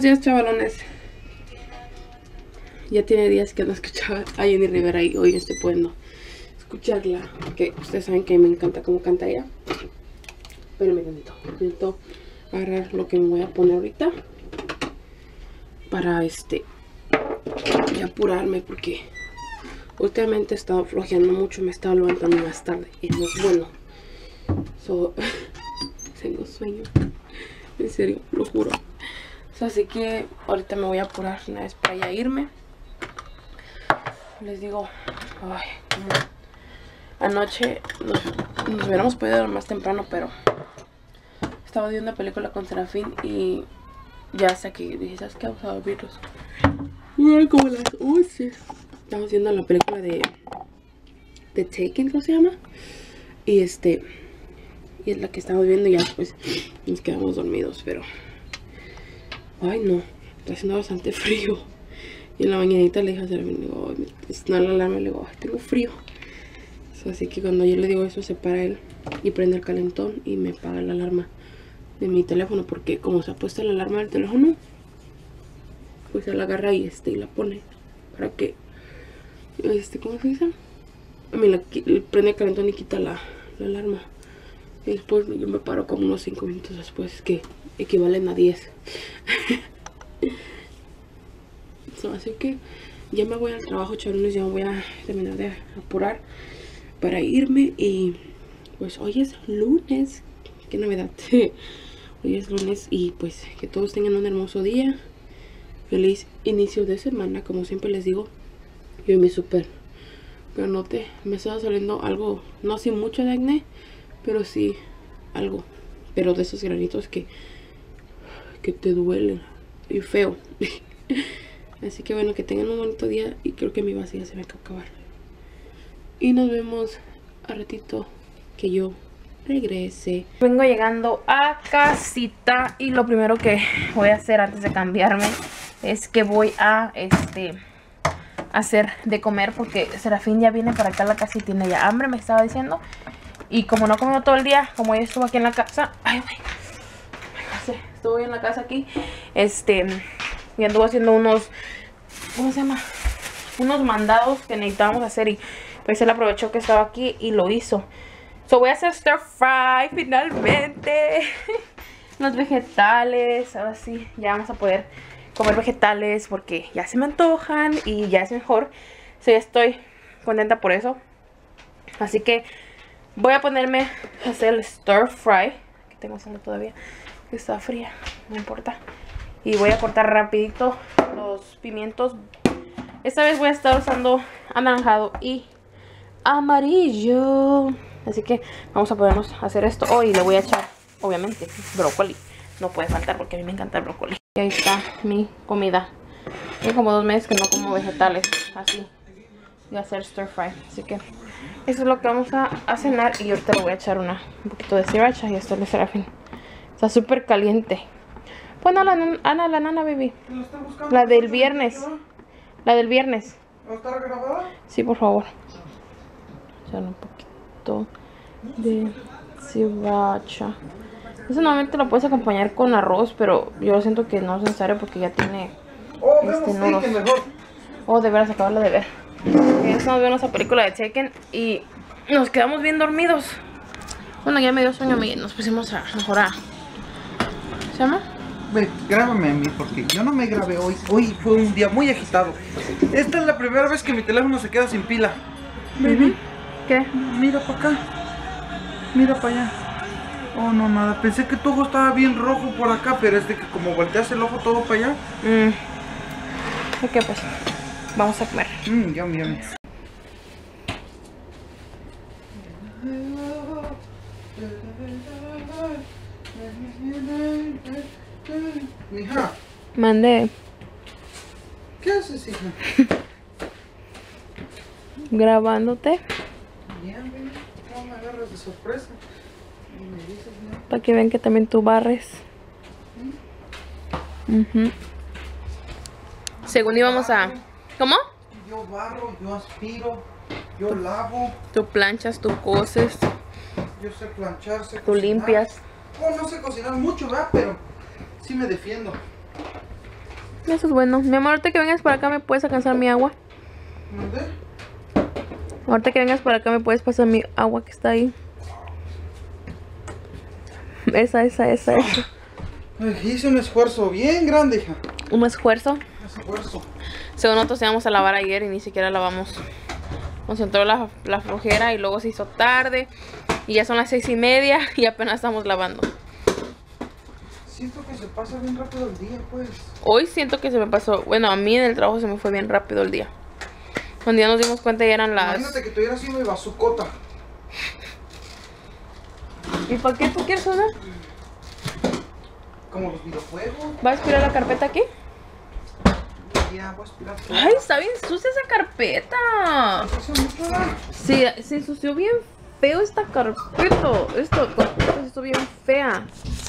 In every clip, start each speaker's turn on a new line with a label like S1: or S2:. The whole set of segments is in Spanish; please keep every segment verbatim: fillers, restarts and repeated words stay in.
S1: días, chavalones. Ya tiene días que no escuchaba a Jenny Rivera y hoy estoy pudiendo escucharla, porque ustedes saben que me encanta cómo canta ella. Pero me necesito, necesito agarrar lo que me voy a poner ahorita para este y apurarme, porque últimamente he estado flojeando mucho, me he estado levantando más tarde y no es bueno. So, tengo sueño, en serio, lo juro. So, así que ahorita me voy a apurar una vez para ya irme. Les digo, ay, como anoche nos, nos hubiéramos podido dormir más temprano, pero estaba viendo una película con Serafín y ya hasta que dije, ¿sabes qué? Vamos a dormirnos. Ay, como las once. Estamos viendo la película de de Taken, ¿cómo se llama? Y este y es la que estamos viendo, y ya pues nos quedamos dormidos, pero ay no, está haciendo bastante frío. Y en la mañanita le dije a Serafín, digo, no la alarma, le digo, ay, tengo frío. So, así que cuando yo le digo eso, se para él y prende el calentón y me apaga la alarma de mi teléfono, porque como se ha puesto la alarma del teléfono, pues él la agarra y este y la pone para que este, ¿cómo se dice? A mí la, prende el calentón y quita la, la alarma. Y después yo me paro como unos cinco minutos después, que equivalen a diez. So, así que ya me voy al trabajo, chavales. Ya me voy a terminar de apurar para irme. Y pues hoy es lunes. Qué novedad. Hoy es lunes y pues que todos tengan un hermoso día. Feliz inicio de semana, como siempre les digo. Yo y mi super granote, me estaba saliendo algo, no así mucho de acné, pero sí algo, pero de esos granitos que que te duelen y feo. Así que bueno, que tengan un bonito día, y creo que mi vacía se me acaba de acabar. Y nos vemos a ratito que yo regrese. Vengo llegando a casita y lo primero que voy a hacer antes de cambiarme es que voy a este hacer de comer, porque Serafín ya viene para acá a la casa y tiene ya hambre, me estaba diciendo. Y como no comió todo el día, como ella estuvo aquí en la casa, ay, ay, ay, estuvo en la casa aquí, este, y anduvo haciendo unos, ¿cómo se llama? Unos mandados que necesitábamos hacer, y pues él aprovechó que estaba aquí y lo hizo. So voy a hacer stir fry finalmente. Los vegetales, ahora sí, ya vamos a poder comer vegetales porque ya se me antojan y ya es mejor. So ya estoy contenta por eso. Así que voy a ponerme a hacer el stir fry, que tengo sal todavía, que está fría, no importa. Y voy a cortar rapidito los pimientos. Esta vez voy a estar usando anaranjado y amarillo. Así que vamos a podernos hacer esto. Oh, y le voy a echar, obviamente, brócoli. No puede faltar porque a mí me encanta el brócoli. Y ahí está mi comida. Tengo como dos meses que no como vegetales así. Voy a hacer stir fry. Así que eso es lo que vamos a, a cenar. Y ahorita le voy a echar una, un poquito de sriracha. Y esto es de Serafín. Está súper caliente. Pon a la, Ana, la nana, baby. La del viernes. La del viernes.
S2: ¿Está grabada?
S1: Sí, por favor. Echar un poquito de sriracha. Eso normalmente lo puedes acompañar con arroz, pero yo siento que no es necesario porque ya tiene
S2: oh,
S1: este nudos. Oh, de veras, acabarlo de ver. Estamos viendo esa película de Taken y nos quedamos bien dormidos. Bueno, ya me dio sueño y nos pusimos a mejorar. ¿Se llama?
S2: Ve, grábame a mí porque yo no me grabé hoy. Hoy fue un día muy agitado. Esta es la primera vez que mi teléfono se queda sin pila. Baby,
S1: ¿qué?
S2: Mira para acá. Mira para allá. Oh, no, nada. Pensé que tu ojo estaba bien rojo por acá, pero es de que como volteas el ojo todo para allá.
S1: Mm. Ok, pues vamos a comer.
S2: Mmm, yummy, yummy. Mija.
S1: Mandé.
S2: ¿Qué haces, hija?
S1: Grabándote.
S2: Bien, bien. No me agarras de sorpresa. Me dices, ¿no?
S1: Para que vean que también tú barres. ¿Mm? Uh-huh. Según íbamos a... ¿Cómo?
S2: Yo barro, yo aspiro, yo lavo.
S1: Tú planchas, tú coses.
S2: Yo sé planchar, sé
S1: Tú
S2: cocinar.
S1: limpias.
S2: Oh, no sé cocinar mucho, ¿verdad? Pero sí me defiendo.
S1: Eso es bueno. Mi amor, ahorita que vengas por acá me puedes alcanzar mi agua.
S2: ¿Dónde?
S1: Ahorita que vengas por acá me puedes pasar mi agua que está ahí. Esa, esa, esa, esa.
S2: Ay, hice un esfuerzo bien grande, hija.
S1: Un esfuerzo.
S2: Un esfuerzo.
S1: Según nosotros íbamos a lavar ayer y ni siquiera lavamos. Nos entró la, la flojera y luego se hizo tarde. Y ya son las seis y media y apenas estamos lavando.
S2: Siento que se pasa bien rápido el día, pues.
S1: Hoy siento que se me pasó. Bueno, a mí en el trabajo se me fue bien rápido el día. Un día nos dimos cuenta y eran las...
S2: Imagínate que tuviera así mi bazucota.
S1: ¿Y para qué tú quieres una?
S2: Como los videojuegos.
S1: ¿Va a aspirar la carpeta aquí?
S2: Ya, voy a aspirar todo.
S1: Ay, está bien sucia esa carpeta.
S2: ¿Hace mucho, verdad?
S1: Sí, se ensució bien feo esta carpeta. Esto, esto bien fea.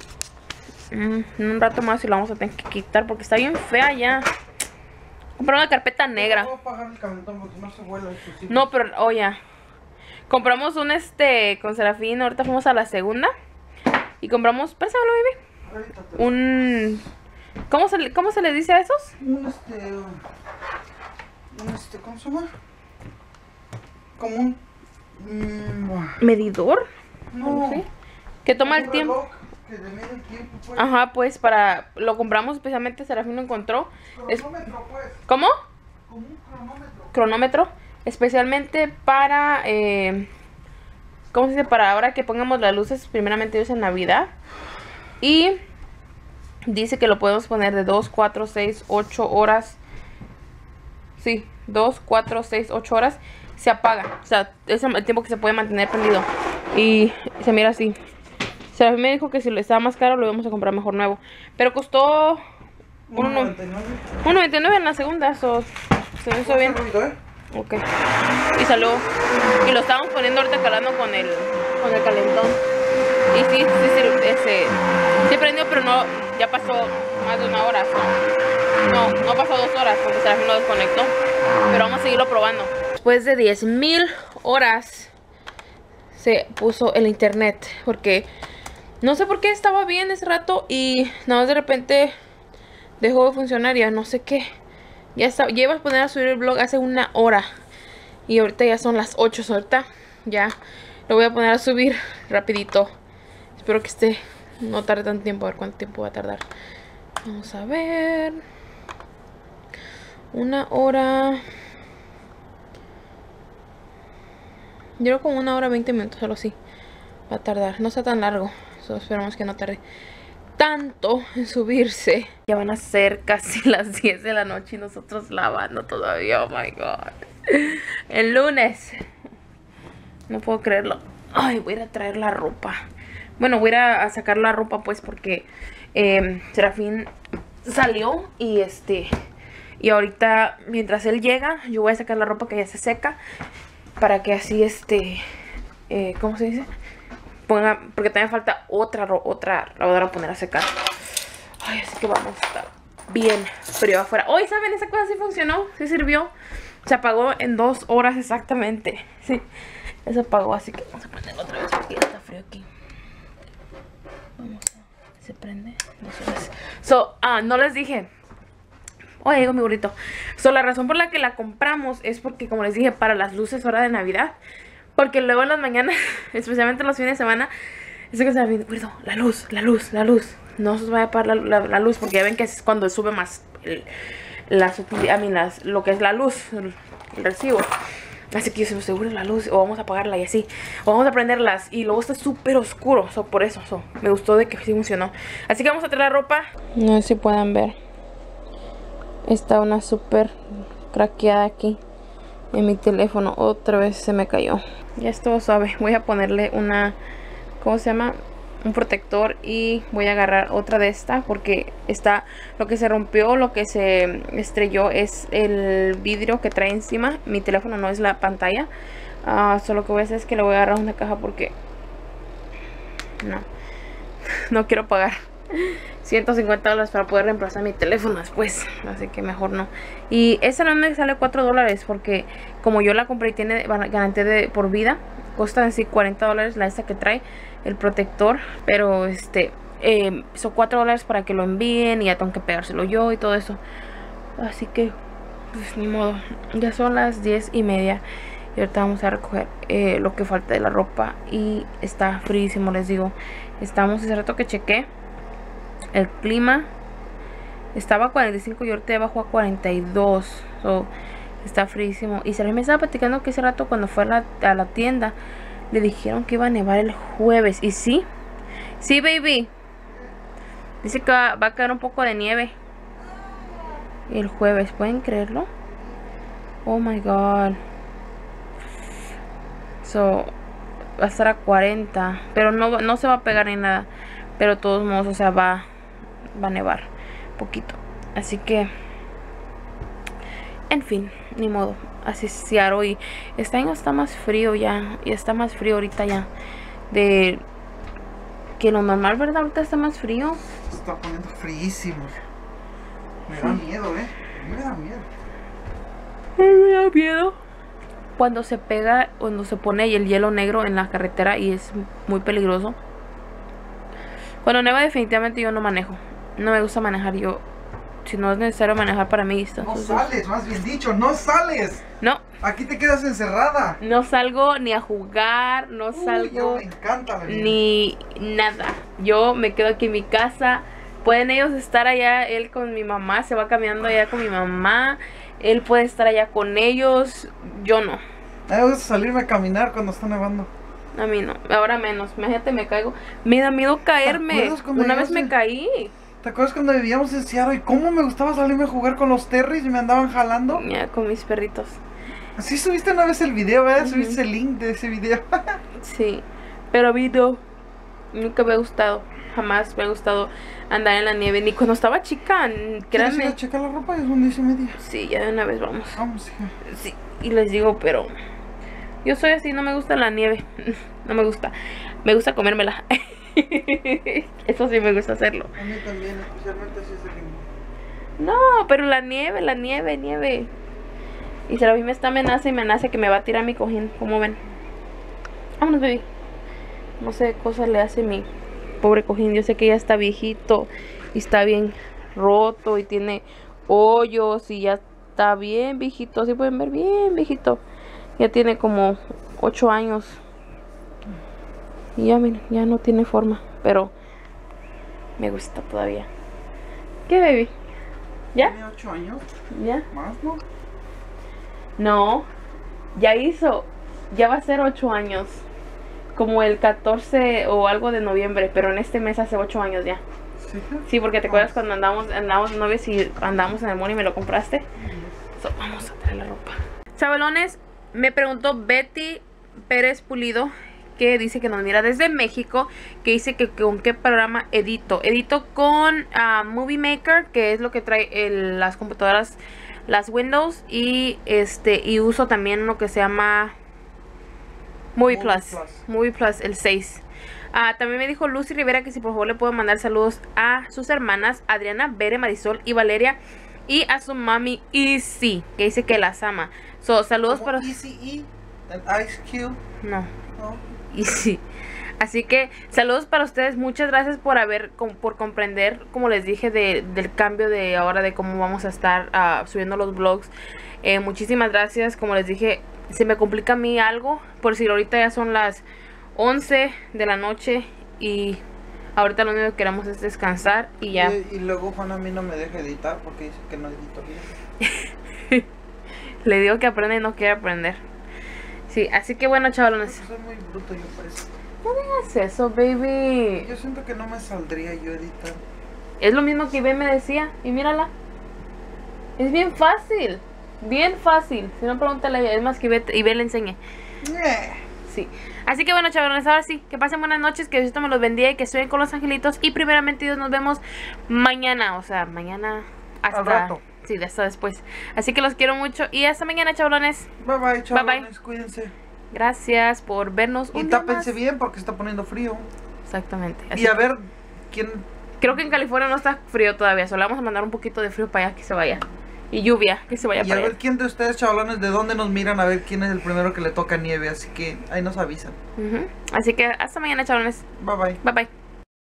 S1: Mm, en un rato más y la vamos a tener que quitar porque está bien fea ya. Compré una carpeta negra.
S2: No voy a apagar el calentón porque no se vuelve el sucio.
S1: No, pero oye, compramos un este con Serafín. Ahorita fuimos a la segunda y compramos, préstamelo, bebé.
S2: Ahorita te-
S1: Un... ¿Cómo se, le, ¿Cómo se le dice a esos?
S2: Un este... Un este... ¿Cómo se llama? Como un... mm,
S1: ¿Medidor?
S2: no.
S1: Sí. Que toma
S2: un
S1: el tiempo.
S2: reloj que le mide el tiempo, pues.
S1: Ajá, pues para... Lo compramos especialmente, Serafín lo encontró. Es-
S2: Cronómetro, pues.
S1: ¿Cómo?
S2: Como un cronómetro.
S1: Cronómetro. Especialmente para... Eh, ¿Cómo se dice? Para ahora que pongamos las luces, primeramente Dios, en Navidad. Y dice que lo podemos poner de dos, cuatro, seis, ocho horas. Sí, dos, cuatro, seis, ocho horas. Se apaga. O sea, es el tiempo que se puede mantener prendido. Y se mira así. O sea, me dijo que si lo estaba más caro lo íbamos a comprar mejor nuevo. Pero costó uno
S2: noventa y nueve.
S1: noventa y nueve en la segunda. So, se me hizo bien.
S2: Ruido, ¿eh?
S1: Ok. Y salió. Y lo estábamos poniendo ahorita calando con el, con el calentón. Y sí, sí, sí, ese, sí prendió, pero no, ya pasó más de una hora. So. No, no pasó dos horas porque Serafín lo desconectó. Pero vamos a seguirlo probando. Después de diez mil horas se puso el internet. Porque no sé por qué estaba bien ese rato y nada más de repente dejó de funcionar. Ya no sé qué. Ya, está, ya iba a poner a subir el vlog hace una hora. Y ahorita ya son las ocho. So ahorita ya lo voy a poner a subir rapidito. Espero que esté, no tarde tanto tiempo. A ver cuánto tiempo va a tardar. Vamos a ver. Una hora. Yo creo como una hora veinte minutos, solo así va a tardar. No está tan largo. So esperamos que no tarde tanto en subirse. Ya van a ser casi las diez de la noche y nosotros lavando todavía. Oh my god. El lunes. No puedo creerlo. Ay, voy a ir a traer la ropa. Bueno, voy a ir a sacar la ropa pues porque eh, Serafín salió y este... Y ahorita mientras él llega yo voy a sacar la ropa que ya se seca. Para que así este... Eh, ¿Cómo se dice? Ponga, porque también falta otra, otra lavadora a poner a secar. Ay, así que vamos a estar bien frío afuera. Hoy, ¿saben? Esa cosa sí funcionó, sí sirvió. Se apagó en dos horas exactamente. Sí, se apagó, así que vamos a prenderlo otra vez porque ya está frío aquí. Vamos a... Se prende. Dos horas. So, ah, no les dije. Oye, llegó mi burrito. So, la razón por la que la compramos es porque, como les dije, para las luces hora de Navidad. Porque luego en las mañanas, especialmente los fines de semana, es que se me viene, la luz, la luz, la luz. No se vaya a apagar la, la, la luz porque ya ven que es cuando sube más el, las, a mí, las, lo que es la luz, el, el recibo. Así que yo se me seguro la luz o vamos a apagarla y así. O vamos a prenderlas y luego está súper oscuro. So, por eso, so, me gustó de que sí funcionó. Así que vamos a traer la ropa. No sé si puedan ver. Está una súper craqueada aquí en mi teléfono. Otra vez se me cayó. Ya es todo suave. Voy a ponerle una... ¿Cómo se llama? Un protector. Y voy a agarrar otra de esta. Porque está... Lo que se rompió, lo que se estrelló es el vidrio que trae encima. Mi teléfono no es la pantalla. Uh, solo lo que voy a hacer es que le voy a agarrar una caja porque... No. No quiero pagar ciento cincuenta dólares para poder reemplazar mi teléfono después. Así que mejor no. Y esa no me sale cuatro dólares. Porque como yo la compré y tiene garantía de por vida, cuesta en sí cuarenta dólares la esta que trae el protector. Pero este eh, son cuatro dólares para que lo envíen y ya tengo que pegárselo yo y todo eso. Así que, pues ni modo. Ya son las diez y media. Y ahorita vamos a recoger eh, lo que falta de la ropa. Y está fríísimo, les digo. Estamos, hace rato que chequé el clima, estaba a cuarenta y cinco y ahorita ya bajó a cuarenta y dos. So, está fríísimo. Y Sergio me estaba platicando que ese rato cuando fue a la, a la tienda le dijeron que iba a nevar el jueves. Y sí, sí, baby. Dice que va, va a caer un poco de nieve el jueves. ¿Pueden creerlo? Oh my god. So, va a estar a cuarenta. Pero no, no se va a pegar ni nada. Pero de todos modos, o sea, va, va a nevar poquito. Así que, en fin, ni modo. Así se hará hoy. Este año está más frío ya. Y está más frío ahorita ya. De que lo normal, ¿verdad? Ahorita está más frío.
S2: Se está poniendo fríísimo. Me da miedo, eh. Me da miedo.
S1: Me da miedo. Cuando se pega, cuando se pone el hielo negro en la carretera y es muy peligroso. Cuando neva definitivamente yo no manejo. No me gusta manejar yo. Si no es necesario manejar para mí.
S2: No entonces... sales, más bien dicho, no sales.
S1: No.
S2: Aquí te quedas encerrada.
S1: No salgo ni a jugar, no
S2: Uy,
S1: salgo.
S2: Yo me encanta la vida.
S1: Ni nada. Yo me quedo aquí en mi casa. Pueden ellos estar allá, él con mi mamá, se va caminando allá con mi mamá. Él puede estar allá con ellos. Yo no.
S2: A mí me gusta salirme a caminar cuando está nevando.
S1: A mí no, ahora menos. Imagínate, me caigo. Me da miedo caerme. Una vez me caí.
S2: ¿Te acuerdas cuando vivíamos en Seattle y cómo me gustaba salirme a jugar con los Terrys y me andaban jalando?
S1: Ya, con mis perritos.
S2: Sí subiste una vez el video, ¿verdad? Uh-huh. Subiste el link de ese video.
S1: Sí, pero a mí no. Nunca me ha gustado. Jamás me ha gustado andar en la nieve. Ni cuando estaba chica, créanme.
S2: ¿Quieres checar la ropa? Es un diez y media.
S1: Sí, ya de una vez vamos.
S2: Vamos, hija.
S1: Sí, y les digo, pero yo soy así, no me gusta la nieve. No me gusta. Me gusta comérmela. Eso sí me gusta hacerlo.
S2: A mí también, especialmente si es de limón.
S1: No, pero la nieve, la nieve, nieve. Y se la vi me está amenaza y me amenaza que me va a tirar mi cojín. ¿Cómo ven? Vámonos, baby. No sé qué cosa le hace mi pobre cojín. Yo sé que ya está viejito y está bien roto y tiene hoyos y ya está bien viejito. Así pueden ver, bien viejito. Ya tiene como ocho años. Y ya, miren, ya no tiene forma. Pero me gusta todavía. ¿Qué, baby? ¿Ya?
S2: ¿Tiene ocho años?
S1: ¿Ya?
S2: ¿Más, no?
S1: No. Ya hizo. Ya va a ser ocho años. Como el catorce o algo de noviembre. Pero en este mes hace ocho años ya.
S2: ¿Sí?
S1: Sí, porque te acuerdas cuando andamos, andamos novios y andamos en el mall y me lo compraste. So, vamos a traer la ropa. Chavalones, me preguntó Betty Pérez Pulido, que dice que nos mira desde México, que dice que con qué programa edito. Edito con uh, Movie Maker, que es lo que trae el, las computadoras, las Windows, y este y uso también uno que se llama Movie, Movie Plus. Plus. Movie Plus, el seis. Uh, también me dijo Lucy Rivera que si por favor le puedo mandar saludos a sus hermanas Adriana, Bere, Marisol y Valeria, y a su mami Easy, que dice que las ama. So, saludos para
S2: Easy E, el Ice Cube.
S1: No.
S2: No.
S1: Easy. Así que saludos para ustedes. Muchas gracias por haber por comprender, como les dije, de, del cambio de ahora, de cómo vamos a estar uh, subiendo los vlogs. Eh, muchísimas gracias. Como les dije, se me complica a mí algo, por si ahorita ya son las once de la noche y ahorita lo único que queremos es descansar y ya.
S2: Y, y luego Juan a mí no me deja editar porque dice que no edito bien.
S1: Le digo que aprende y no quiere aprender. Sí, así que bueno, chavalones.
S2: Soy muy bruto yo por eso.
S1: No digas eso, baby.
S2: Yo siento que no me saldría yo editar.
S1: Es lo mismo que Ivette me decía. Y mírala. Es bien fácil. Bien fácil. Si no, pregúntale a ella. Es más que Ivette, Ivette le enseñe.
S2: Yeah.
S1: Sí. Así que bueno, chavalones, ahora sí. Que pasen buenas noches. Que Dios me los bendiga y que estén con los angelitos. Y primeramente Dios, nos vemos mañana. O sea, mañana hasta...
S2: Al rato.
S1: Sí, hasta después. Así que los quiero mucho. Y hasta mañana, chavalones.
S2: Bye bye, chavalones.
S1: Bye, bye.
S2: Cuídense.
S1: Gracias por vernos un
S2: Y
S1: día
S2: tápense
S1: más.
S2: bien porque está poniendo frío.
S1: Exactamente. Así
S2: Y a ver quién...
S1: Creo que en California no está frío todavía. Solo vamos a mandar un poquito de frío para allá, que se vaya. Y lluvia, que se vaya
S2: Y
S1: para
S2: a ver
S1: allá.
S2: quién de ustedes, chavalones, de dónde nos miran, a ver quién es el primero que le toca nieve. Así que ahí nos avisan.
S1: Uh-huh. Así que hasta mañana, chavalones.
S2: Bye bye.
S1: Bye bye.